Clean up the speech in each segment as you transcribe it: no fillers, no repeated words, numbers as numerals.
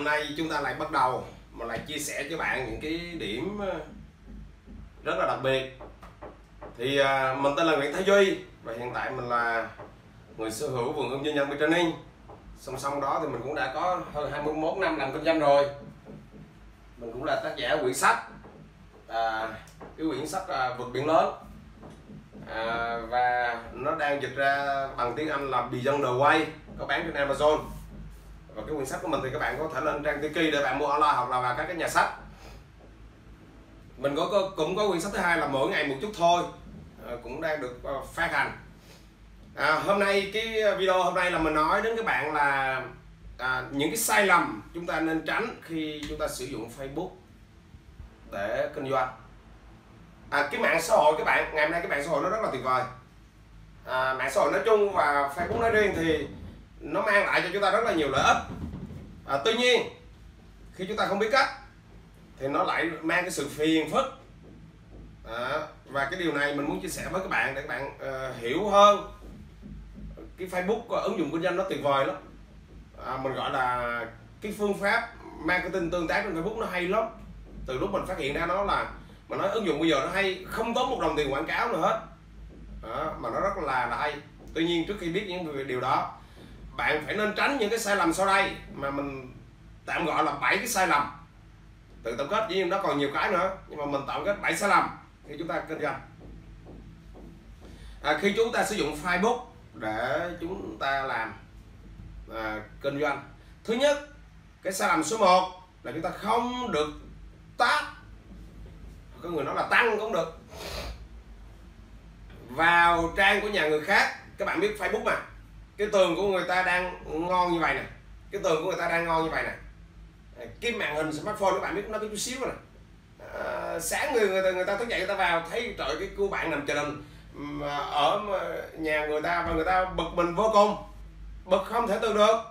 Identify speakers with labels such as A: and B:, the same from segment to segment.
A: hôm nay chúng ta lại bắt đầu mà lại chia sẻ cho bạn những cái điểm rất là đặc biệt. Thì mình tên là Nguyễn Thái Duy và hiện tại mình là người sở hữu vườn ươm doanh nhân Training. Song song đó thì mình cũng đã có hơn 21 năm làm kinh doanh rồi. Mình cũng là tác giả quyển sách, cái quyển sách Vượt Biển Lớn, và nó đang dịch ra bằng tiếng Anh là Beyond the Way, có bán trên Amazon. Và cái quyển sách của mình thì các bạn có thể lên trang Tiki để bạn mua online hoặc là vào các cái nhà sách. Mình cũng có quyển sách thứ hai là Mỗi Ngày Một Chút Thôi, cũng đang được phát hành. Hôm nay cái video hôm nay là mình nói đến các bạn là những cái sai lầm chúng ta nên tránh khi chúng ta sử dụng Facebook để kinh doanh. Cái mạng xã hội các bạn, ngày hôm nay cái mạng xã hội nó rất là tuyệt vời. Mạng xã hội nói chung và Facebook nói riêng thì nó mang lại cho chúng ta rất là nhiều lợi ích. Tuy nhiên khi chúng ta không biết cách thì nó lại mang cái sự phiền phức. Và cái điều này mình muốn chia sẻ với các bạn để các bạn hiểu hơn. Cái Facebook ứng dụng kinh doanh nó tuyệt vời lắm. Mình gọi là cái phương pháp marketing tương tác trên Facebook nó hay lắm. Từ lúc mình phát hiện ra nó là mình nói ứng dụng bây giờ nó hay, không tốn một đồng tiền quảng cáo nữa hết. Mà nó rất là hay. Tuy nhiên trước khi biết những điều đó, bạn phải nên tránh những cái sai lầm sau đây mà mình tạm gọi là 7 cái sai lầm. Tự tổng kết, chỉ nó còn nhiều cái nữa, nhưng mà mình tổng kết 7 sai lầm khi chúng ta kinh doanh. Khi chúng ta sử dụng Facebook để chúng ta làm kinh doanh, thứ nhất, cái sai lầm số 1 là chúng ta không được tag, có người nói là tăng cũng được, vào trang của nhà người khác. Các bạn biết Facebook mà, cái tường của người ta đang ngon như vậy nè, cái tường của người ta đang ngon như vậy nè, cái màn hình smartphone các bạn biết nó có chút xíu nè. Sáng người ta thức dậy, người ta vào thấy trời, cái cô bạn nằm chờ đần ở nhà người ta, và người ta bực mình vô cùng, bực không thể tưởng được.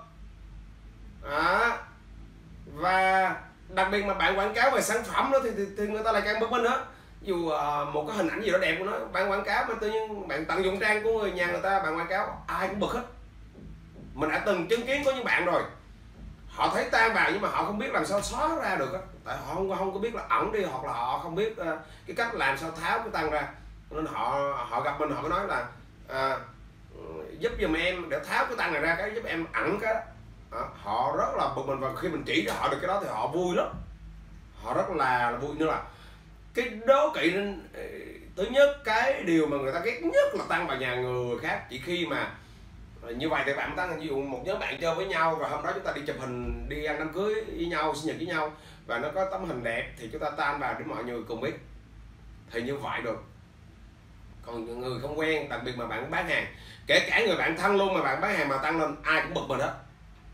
A: Và đặc biệt mà bạn quảng cáo về sản phẩm đó thì người ta lại càng bực mình nữa. Dù một cái hình ảnh gì đó đẹp của nó, bạn quảng cáo mà tự nhiên bạn tận dụng trang của người nhà người ta, bạn quảng cáo, ai cũng bực hết. Mình đã từng chứng kiến có những bạn rồi, họ thấy tan vào nhưng mà họ không biết làm sao xóa ra được á, tại họ không có biết là ẩn đi, hoặc là họ không biết cái cách làm sao tháo cái tan ra, nên họ gặp mình, họ mới nói là giúp giùm em để tháo cái tan này ra, cái giúp em ẩn cái đó. Họ rất là bực mình, và khi mình chỉ cho họ được cái đó thì họ vui lắm, họ rất là vui. Nữa là cái đố kỵ, nên thứ nhất, cái điều mà người ta ghét nhất là tăng vào nhà người khác. Chỉ khi mà như vậy thì bạn tăng, ví dụ một nhóm bạn chơi với nhau, và hôm đó chúng ta đi chụp hình, đi ăn đám cưới với nhau, sinh nhật với nhau, và nó có tấm hình đẹp thì chúng ta tan vào để mọi người cùng biết, thì như vậy được. Còn những người không quen, đặc biệt mà bạn bán hàng, kể cả người bạn thân luôn mà bạn bán hàng mà tăng lên, ai cũng bực mình hết.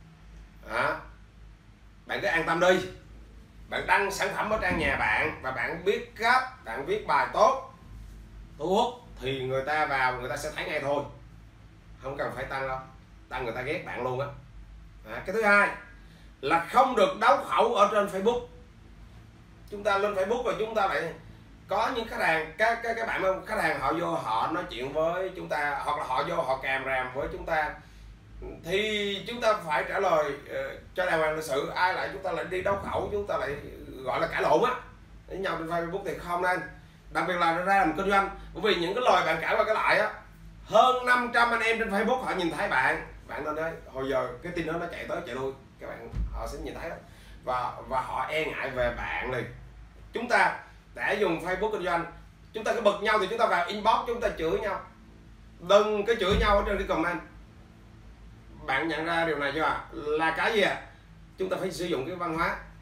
A: Bạn cứ an tâm đi, bạn đăng sản phẩm ở trang nhà bạn và bạn biết cách, bạn viết bài tốt, thu hút, thì người ta vào, người ta sẽ thấy ngay thôi, không cần phải tăng đâu. Tăng người ta ghét bạn luôn á. Cái thứ hai là không được đấu khẩu ở trên Facebook. Chúng ta lên Facebook và chúng ta lại có những khách hàng, các bạn khách hàng họ vô, họ nói chuyện với chúng ta, hoặc là họ vô họ càm ràm với chúng ta, thì chúng ta phải trả lời cho đàng hoàng lịch sự. Ai lại chúng ta lại đi đấu khẩu, chúng ta lại gọi là cãi lộn á với nhau trên Facebook thì không nên. Đặc biệt là ra làm kinh doanh, bởi vì những cái lời bạn cãi qua cái lại á, hơn 500 anh em trên Facebook họ nhìn thấy bạn nên đấy, hồi giờ cái tin đó nó chạy tới chạy lui, các bạn họ sẽ nhìn thấy đó, và họ e ngại về bạn này. Chúng ta đã dùng Facebook kinh doanh, chúng ta cứ bực nhau thì chúng ta vào inbox chúng ta chửi nhau, đừng cái chửi nhau ở trên cái comment. Bạn nhận ra điều này chưa? Là cái gì ạ? Chúng ta phải sử dụng cái văn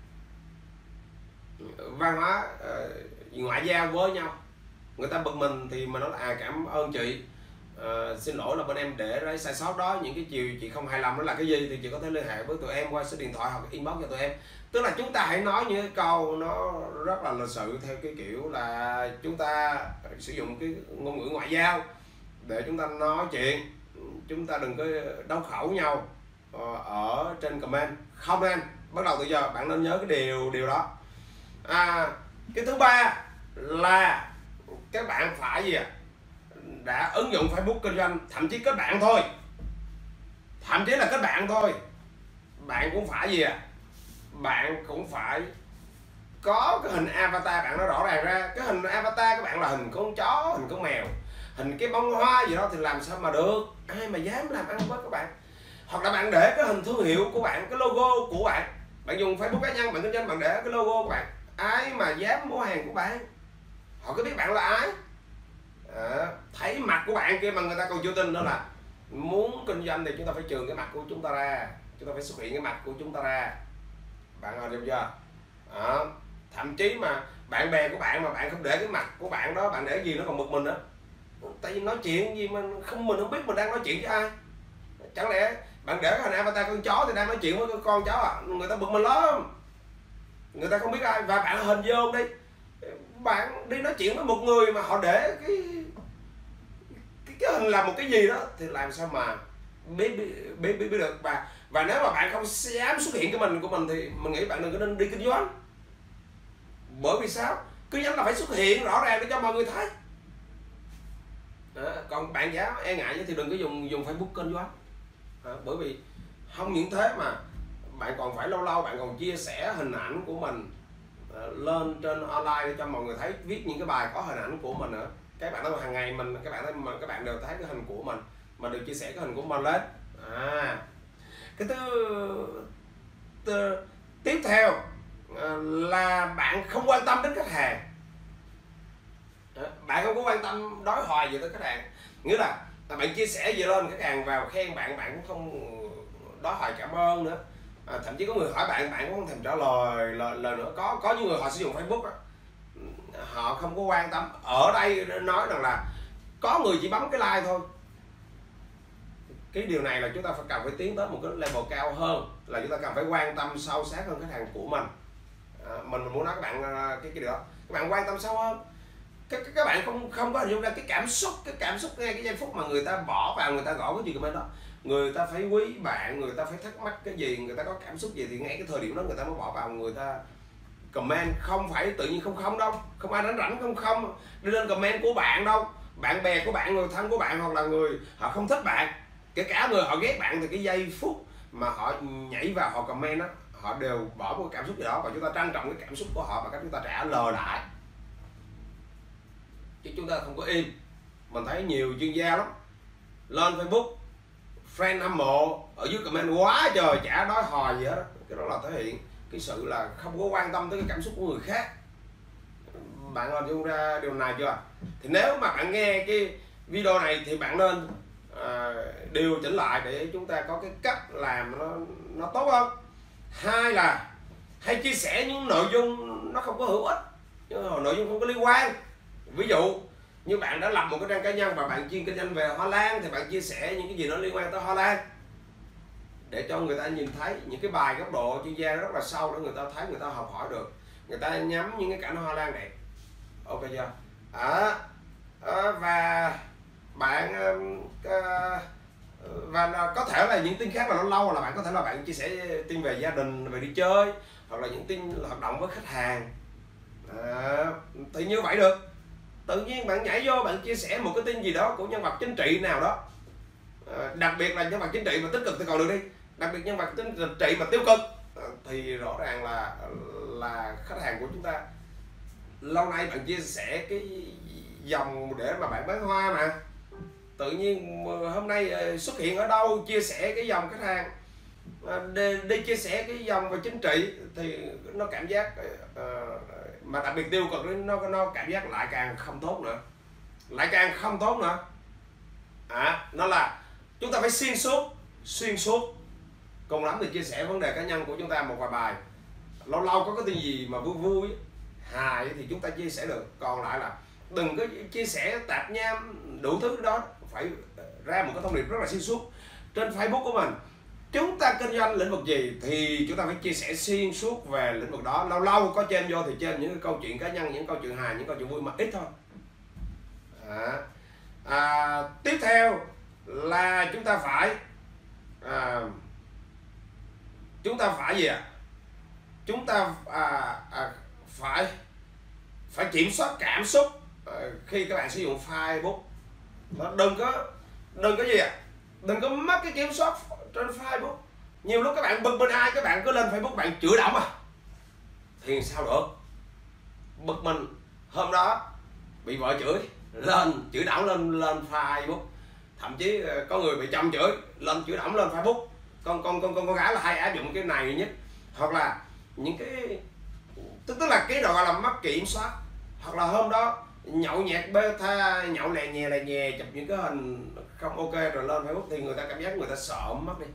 A: hóa ngoại giao với nhau. Người ta bực mình thì mình nói là cảm ơn chị, xin lỗi là bên em để cái sai sót đó, những cái chiều chị không hài lòng đó là cái gì thì chị có thể liên hệ với tụi em qua số điện thoại hoặc inbox cho tụi em. Tức là chúng ta hãy nói những cái câu nó rất là lịch sự, theo cái kiểu là chúng ta sử dụng cái ngôn ngữ ngoại giao để chúng ta nói chuyện. Chúng ta đừng có đấu khẩu nhau ở trên comment, không nên. Bắt đầu từ giờ bạn nên nhớ cái điều đó. Cái thứ ba là các bạn phải gì ạ? Đã ứng dụng Facebook kinh doanh, thậm chí kết bạn thôi, thậm chí là kết bạn thôi, bạn cũng phải gì ạ? bạn cũng phải có cái hình avatar bạn nó rõ ràng ra. Cái hình avatar các bạn là hình con chó, hình con mèo, hình cái bông hoa gì đó thì làm sao mà được, ai mà dám làm ăn với các bạn. Hoặc là bạn để cái hình thương hiệu của bạn, cái logo của bạn, bạn dùng Facebook cá nhân bạn kinh doanh, bạn để cái logo của bạn, ai mà dám mua hàng của bạn, họ có biết bạn là ai. Thấy mặt của bạn kia mà người ta còn chưa tin nữa. Là muốn kinh doanh thì chúng ta phải chườm cái mặt của chúng ta ra, chúng ta phải xuất hiện cái mặt của chúng ta ra, bạn hiểu chưa? Thậm chí mà bạn bè của bạn mà bạn không để cái mặt của bạn đó, bạn để gì nó còn bực mình nữa. Tại vì nói chuyện gì mà mình không biết mình đang nói chuyện với ai. Chẳng lẽ bạn để hình avatar con chó thì đang nói chuyện với con chó à? Người ta bực mình lắm, người ta không biết ai. Và bạn hình vô đi, bạn đi nói chuyện với một người mà họ để cái hình là một cái gì đó thì làm sao mà biết được. Và nếu mà bạn không dám xuất hiện cái mình của mình thì mình nghĩ bạn đừng có nên đi kinh doanh. Bởi vì sao? Kinh doanh là phải xuất hiện rõ ràng để cho mọi người thấy. Còn bạn dám e ngại thì đừng có dùng Facebook kinh doanh. Bởi vì không những thế mà bạn còn phải lâu lâu bạn còn chia sẻ hình ảnh của mình lên trên online để cho mọi người thấy, viết những cái bài có hình ảnh của mình nữa. Các bạn thấy hàng ngày các bạn đều thấy cái hình của mình mà được chia sẻ cái hình của mình lên. Cái tiếp theo là bạn không quan tâm đến khách hàng. Bạn không có quan tâm đối hoài gì tới khách hàng, nghĩa là bạn chia sẻ gì lên khách hàng vào khen bạn, bạn cũng không đối hoài cảm ơn nữa. Thậm chí có người hỏi bạn, bạn cũng không thèm trả lời nữa. Có những người họ sử dụng Facebook đó, họ không có quan tâm. Ở đây nói rằng là có người chỉ bấm cái like thôi. Cái điều này là chúng ta cần phải tiến tới một cái level cao hơn, là chúng ta cần phải quan tâm sâu sát hơn khách hàng của mình. Mình muốn nói các bạn cái điều đó, các bạn quan tâm sâu hơn. Các bạn không có hình dung ra cái cảm xúc ngay cái giây phút mà người ta bỏ vào, người ta gõ cái gì comment đó, người ta phải quý bạn, người ta phải thắc mắc cái gì, người ta có cảm xúc gì thì ngay cái thời điểm đó người ta mới bỏ vào, người ta comment. Không phải tự nhiên không đâu, không ai đánh rảnh không đi lên comment của bạn đâu. Bạn bè của bạn, người thân của bạn, hoặc là người họ không thích bạn, kể cả người họ ghét bạn, thì cái giây phút mà họ nhảy vào họ comment đó, họ đều bỏ một cảm xúc gì đó, và chúng ta trân trọng cái cảm xúc của họ và cách chúng ta trả lời lại, chứ chúng ta không có im. Mình thấy nhiều chuyên gia lắm lên Facebook friend hâm mộ ở dưới comment quá trời, chả nói hò gì hết đó. Cái đó là thể hiện cái sự là không có quan tâm tới cái cảm xúc của người khác. Bạn hình dung ra điều này chưa? Thì nếu mà bạn nghe cái video này thì bạn nên điều chỉnh lại để chúng ta có cái cách làm nó tốt hơn. Hai là hay chia sẻ những nội dung nó không có hữu ích, những nội dung không có liên quan. Ví dụ như bạn đã lập một cái trang cá nhân và bạn chuyên kinh doanh về hoa lan thì bạn chia sẻ những cái gì nó liên quan tới hoa lan để cho người ta nhìn thấy những cái bài góc độ chuyên gia rất là sâu, để người ta thấy, người ta học hỏi được, người ta nhắm những cái cảnh hoa lan đẹp. Ok chưa? Và bạn và có thể là những tin khác là lâu là bạn có thể là bạn chia sẻ tin về gia đình, về đi chơi, hoặc là những tin hoạt động với khách hàng. Thì như vậy được. Tự nhiên bạn nhảy vô bạn chia sẻ một cái tin gì đó của nhân vật chính trị nào đó, đặc biệt là nhân vật chính trị mà tích cực thì còn được đi, đặc biệt nhân vật chính trị mà tiêu cực thì rõ ràng là khách hàng của chúng ta. Lâu nay bạn chia sẻ cái dòng để mà bạn bán hoa mà tự nhiên hôm nay xuất hiện ở đâu chia sẻ cái dòng khách hàng, đi chia sẻ cái dòng về chính trị thì nó cảm giác mà đặc biệt tiêu cực, nó cảm giác lại càng không tốt nữa, nó là chúng ta phải xuyên suốt. Cùng lắm thì chia sẻ vấn đề cá nhân của chúng ta một vài bài, lâu lâu có cái tin gì mà vui hài thì chúng ta chia sẻ được, còn lại là đừng có chia sẻ tạp nham đủ thứ đó. Phải ra một cái thông điệp rất là xuyên suốt. Trên Facebook của mình, chúng ta kinh doanh lĩnh vực gì thì chúng ta phải chia sẻ xuyên suốt về lĩnh vực đó. Lâu lâu có trên vô thì trên những cái câu chuyện cá nhân, những câu chuyện hài, những câu chuyện vui mà ít thôi. Tiếp theo là chúng ta phải gì ạ? Chúng ta phải kiểm soát cảm xúc khi các bạn sử dụng Facebook. Nó đừng có gì ạ? Đừng có mất cái kiểm soát trên Facebook. Nhiều lúc các bạn bực mình ai, các bạn cứ lên Facebook bạn chửi đổng thì sao được. Bực mình hôm đó bị vợ chửi, lên chửi đổng lên Facebook, thậm chí có người bị chồng chửi lên chửi đổng lên Facebook. Con gái là hay áp dụng cái này nhất. Hoặc là những cái tức là cái gọi là mất kiểm soát. Hoặc là hôm đó nhậu nhẹt bê tha, nhậu lè nhè chụp những cái hình không ok rồi lên Facebook thì người ta cảm giác người ta sợ mất đi.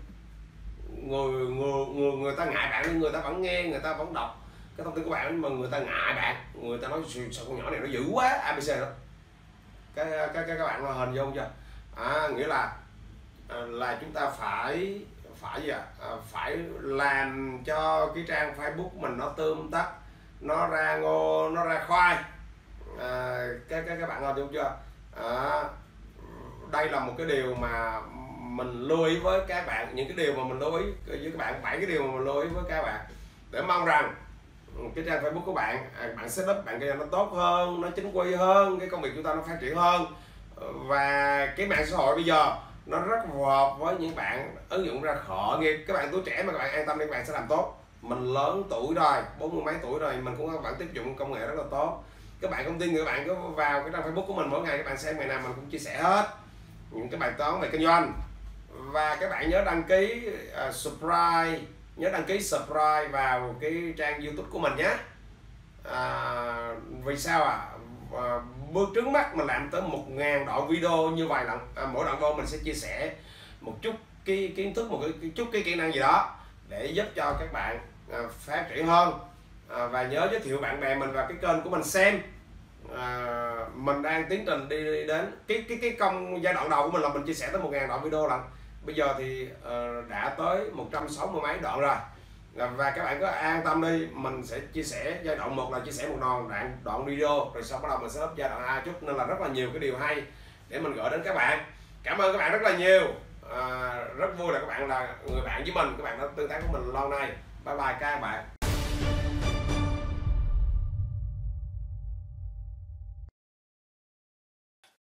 A: Người ta ngại bạn nhưng người ta vẫn nghe, người ta vẫn đọc cái thông tin của bạn, mà người ta ngại bạn, người ta nói sao con nhỏ này nó dữ quá ABC đó. Các bạn hình dung chưa? Nghĩa là chúng ta phải gì phải làm cho cái trang Facebook mình nó tươm tất, nó ra ngô, nó ra khoai. Các bạn hình dung chưa? Đây là một cái điều mà mình lưu ý với các bạn, những cái điều mà mình lưu ý với các bạn, 7 cái điều mà mình lưu ý với các bạn, để mong rằng cái trang Facebook của bạn, bạn setup bạn cho nó tốt hơn, nó chính quy hơn, cái công việc chúng ta nó phát triển hơn. Và cái mạng xã hội bây giờ nó rất phù hợp với những bạn ứng dụng ra khởi nghiệp. Các bạn tuổi trẻ mà các bạn an tâm đi, các bạn sẽ làm tốt. Mình lớn tuổi rồi, 40 mấy tuổi rồi, mình cũng vẫn tiếp dụng công nghệ rất là tốt. Các bạn không tin, các bạn cứ vào cái trang Facebook của mình mỗi ngày, các bạn xem ngày nào mình cũng chia sẻ hết những cái bài toán về kinh doanh. Và các bạn nhớ đăng ký subscribe vào cái trang YouTube của mình nhé. Vì sao bước trước mắt mình làm tới 1000 đoạn video như vậy lần. Mỗi đoạn video mình sẽ chia sẻ một chút cái kiến thức, một chút cái kỹ năng gì đó để giúp cho các bạn phát triển hơn. Và nhớ giới thiệu bạn bè mình vào cái kênh của mình xem. Mình đang tiến trình đi đến cái giai đoạn đầu của mình là mình chia sẻ tới 1000 đoạn video lần. Bây giờ thì đã tới 160 mấy đoạn rồi. Và các bạn cứ an tâm đi, mình sẽ chia sẻ giai đoạn 1 là chia sẻ một đoạn video, rồi sau bắt đầu mình sẽ up giai đoạn 2 chút, nên là rất là nhiều cái điều hay để mình gửi đến các bạn. Cảm ơn các bạn rất là nhiều. Rất vui là các bạn là người bạn với mình, các bạn đã tương tác với mình lâu nay. Bye bye các bạn.